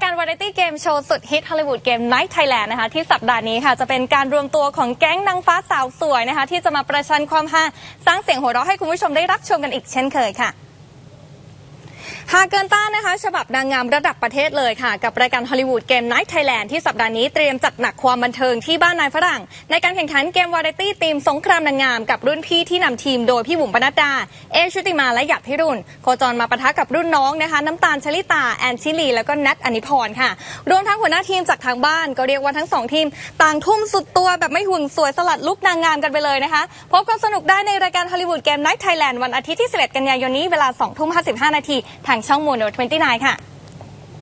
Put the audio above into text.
การวาไรตี้เกมโชว์สุดฮิตฮอลลีวูดเกม Night Thailand นะคะที่สัปดาห์นี้ค่ะจะเป็นการรวมตัวของแก๊งนางฟ้าสาวสวยนะคะที่จะมาประชันความฮาสร้างเสียงหัวเราะให้คุณผู้ชมได้รับชมกันอีกเช่นเคยค่ะหากเกินต้านนะคะฉบับนางงามระดับประเทศเลยค่ะกับรายการฮอลลีวูดเกม Night Thailand ที่สัปดาห์นี้เตรียมจัดหนักความบันเทิงที่บ้านนายฝรั่งในการแข่งขันเกมวาไรตี้ทีมสงครามนางงามกับรุ่นพี่ที่นำทีมโดยพี่บุ๋มปนัดดาเอชุติมาและหยาดพิรุณโคจรมาปะทะกับรุ่นน้องนะคะน้ำตาลชลิตาแอนชิลีแล้วก็แนทอนิพรค่ะรวมทั้งหัวหน้าทีมจากทางบ้านก็เรียกว่าทั้ง2ทีมต่างทุ่มสุดตัวแบบไม่ห่วงสวยสลัดลุกนางงามกันไปเลยนะคะพบกันสนุกได้ในรายการฮอลลีวูดเกม Night Thailand วันอาทิตย์ที่11 กันยายนนี้เวลา 20:55 น.ทางช่องโมโน29ค่ะ